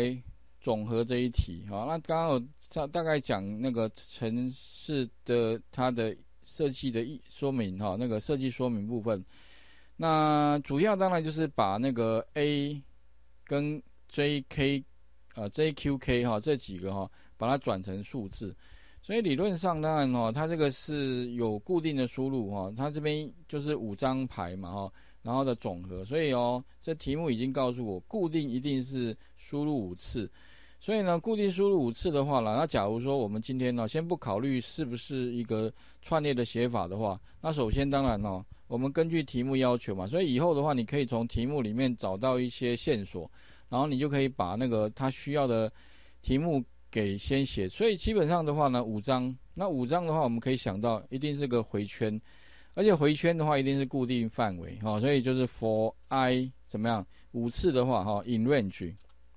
总和这一题。好，那刚刚有大概讲那个程式的它的设计的说明哈，那个设计说明部分。那主要当然就是把那个 A 跟 JQK 哈这几个哈，把它转成数字。所以理论上当然它这个是有固定的输入它这边就是5张牌嘛然后的总和，所以这题目已经告诉我固定一定是输入5次。所以呢，固定输入5次的话呢，那假如说我们今天先不考虑是不是一个串列的写法的话，那首先当然我们根据题目要求嘛，所以以后的话，你可以从题目里面找到一些线索，然后你就可以把那个他需要的题目给先写。所以基本上的话呢，5张，那5张的话，我们可以想到一定是个回圈，而且回圈的话一定是固定范围所以就是 for i 怎么样5次的话in range。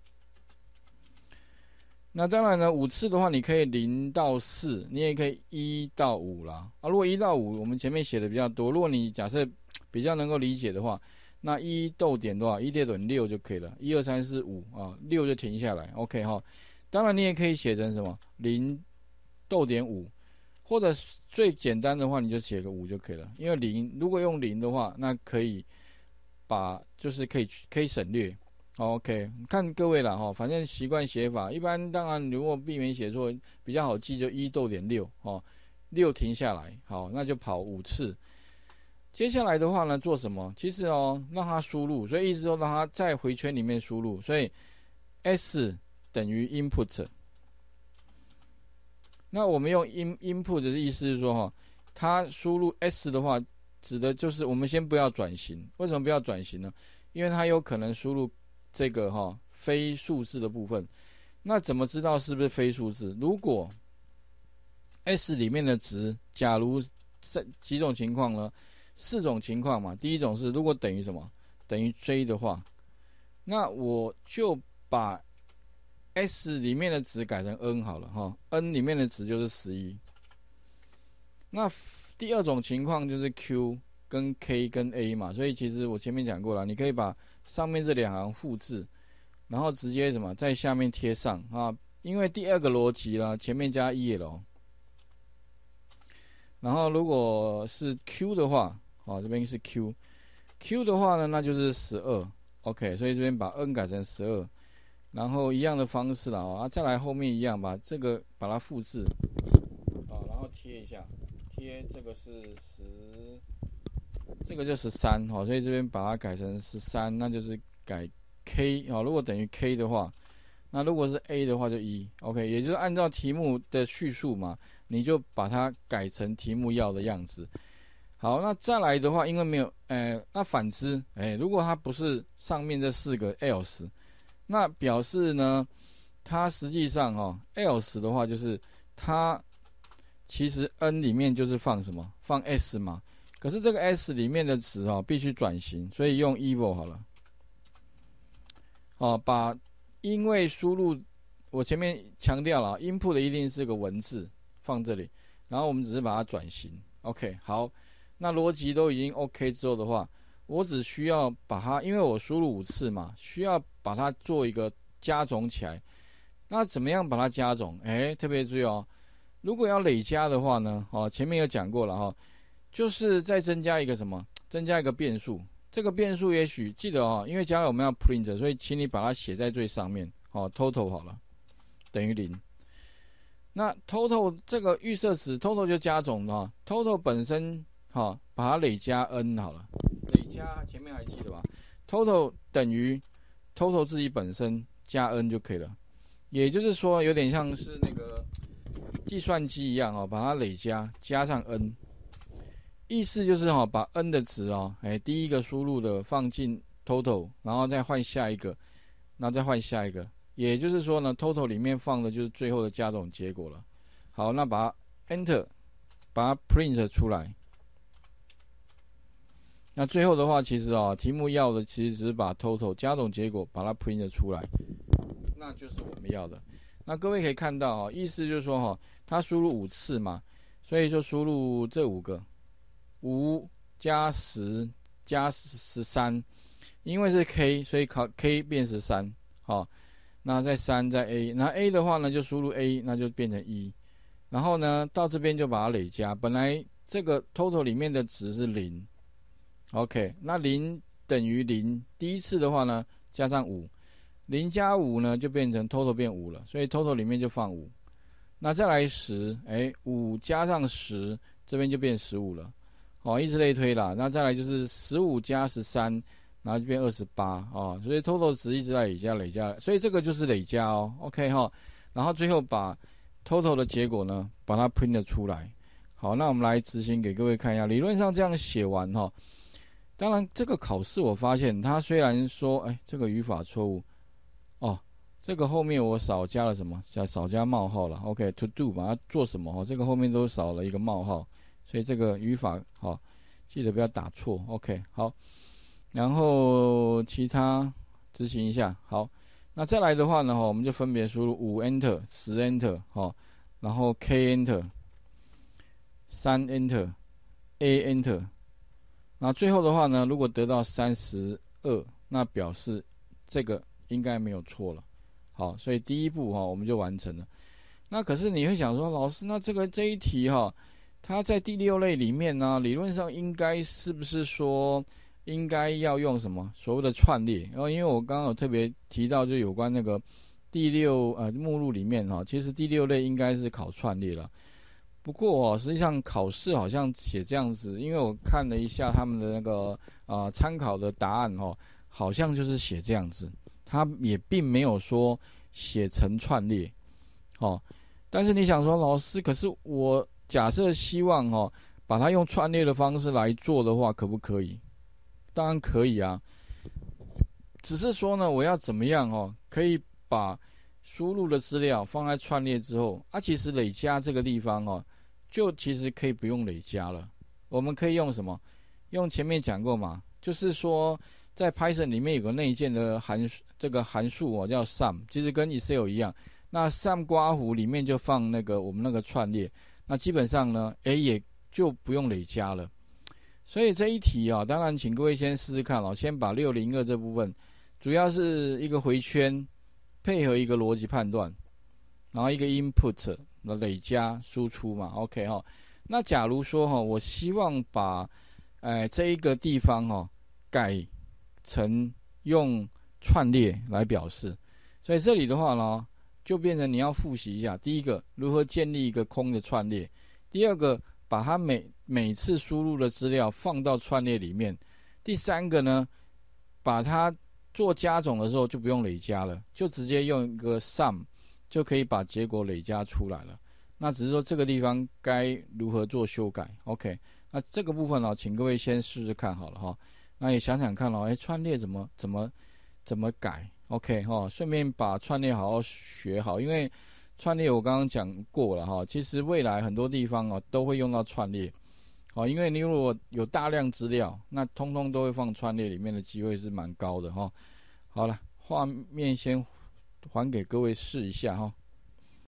那当然呢，5次的话，你可以0到4，你也可以1到5啦。如果1到5，我们前面写的比较多。如果你假设比较能够理解的话，那1逗点多少？1点6就可以了。1、2、3、4、56就停下来。OK 当然你也可以写成什么0逗点5，或者最简单的话，你就写个5就可以了。因为如果用0的话，那可以就是可以省略。OK， 看各位啦反正习惯写法，一般当然如果避免写错，比较好记就1逗点66停下来，好，那就跑5次。接下来的话呢，做什么？其实让它输入，所以意思说让它在回圈里面输入，所以 S 等于 input。那我们用 input 的意思是说它输入 S 的话，指的就是我们先不要转型。为什么不要转型呢？因为它有可能输入这个非数字的部分。那怎么知道是不是非数字？如果 S 里面的值，假如这几种情况呢？4种情况嘛。第一种是如果等于什么？等于 J 的话，那我就把 S 里面的值改成 N 好了N 里面的值就是11。那第二种情况就是 Q 跟 K 跟 A 嘛，所以其实我前面讲过了，你可以把上面这2行复制，然后直接在下面贴上因为第二个逻辑呢，前面加 EL。然后如果是 Q 的话这边是 Q 的话呢，那就是12。OK， 所以这边把 N 改成12，然后一样的方式啦再来后面一样把这个把它复制然后贴一下，贴这个是10，这个就13所以这边把它改成13，那就是改 K 如果等于 K 的话，那如果是 A 的话就1。OK， 也就是按照题目的叙述嘛，你就把它改成题目要的样子。好，那再来的话，因为没有那反之如果它不是上面这4个 else， 那表示呢，它实际上else 的话就是它其实 N 里面就是放什么？放 S 嘛。可是这个 S 里面的值必须转型，所以用 evil 好了。把因为输入我前面强调了 input 的一定是个文字放这里，然后我们只是把它转型。OK， 好，那逻辑都已经 OK 之后的话，我只需要把它，因为我输入5次嘛，需要把它做一个加总起来。那怎么样把它加总？特别注意如果要累加的话呢，前面有讲过了就是再增加一个什么？增加一个变数。这个变数也许记得因为将来我们要 print， 所以请你把它写在最上面total 好了，等于0。那 total 这个预设值 total 就加总了total 本身把它累加 n 好了，累加前面还记得吧 ？total 等于 total 自己本身加 n 就可以了。也就是说，有点像是那个计算机一样把它累加上 n。意思就是把 n 的值第一个输入的放进 total， 然后再换下一个，然后再换下一个。也就是说呢 ，total 里面放的就是最后的加总结果了。好，那把它 enter， 把它 print 出来。那最后的话，其实题目要的其实只是把 total 加总结果把它 print 出来，那就是我们要的。那各位可以看到意思就是说它输入5次嘛，所以就输入这5个，5加10加13，因为是 K， 所以K 变13 那再3再 A， 那 A 的话呢就输入 A， 那就变成1，然后呢到这边就把它累加，本来这个 total 里面的值是0 ，OK， 那0等于0，第一次的话呢加上5， 0加5呢就变成 total 变5了，所以 total 里面就放5，那再来10， 5加上10，这边就变15了，以此类推啦。那再来就是15加13，然后就变28哦，所以 total 值一直在累加，所以这个就是累加哦 ，OK 哈。然后最后把 total 的结果呢，把它 print 出来。好，那我们来执行给各位看一下。理论上这样写完哈，当然这个考试我发现它虽然说，这个语法错误哦。这个后面我少加了什么？少加冒号了。OK，to do 把它做什么？这个后面都少了一个冒号，所以这个语法记得不要打错。OK， 好，然后其他执行一下。好，那再来的话呢，我们就分别输入5 enter、10 enter，然后 K enter、3 enter、A enter， 那最后的话呢，如果得到32，那表示这个应该没有错了。好，所以第一步我们就完成了。那可是你会想说，老师，那这一题它在第6类里面呢，理论上应该是不是说应该要用什么所谓的串列？因为我刚刚有特别提到，就有关那个第6目录里面其实第6类应该是考串列了。不过实际上考试好像写这样子，因为我看了一下他们的那个参考的答案好像就是写这样子。他也并没有说写成串列，但是你想说，老师，可是我假设希望把它用串列的方式来做的话，可不可以？当然可以啊，只是说呢，我要怎么样可以把输入的资料放在串列之后，其实累加这个地方就其实可以不用累加了，我们可以用什么？用前面讲过嘛，就是说。在 Python 里面有个内建的函数叫 sum， 其实跟 Excel 一样。那 sum 括弧里面就放我们那个串列，那基本上呢，也就不用累加了。所以这一题当然请各位先试试看先把602这部分，主要是一个回圈配合一个逻辑判断，然后一个 input 的累加输出嘛 ，OK 那假如说我希望把这一个地方改成用串列来表示，所以这里的话呢，就变成你要复习一下：第一个，如何建立一个空的串列；第二个，把它每次输入的资料放到串列里面；第三个呢，把它做加总的时候就不用累加了，就直接用一个 sum 就可以把结果累加出来了。那只是说这个地方该如何做修改 ？OK， 那这个部分请各位先试试看好了那也想想看串列怎么改 ？OK 顺便把串列好好学好，因为串列我刚刚讲过了其实未来很多地方都会用到串列因为你如果有大量资料，那通通都会放串列里面的机会是蛮高的好了，画面先还给各位试一下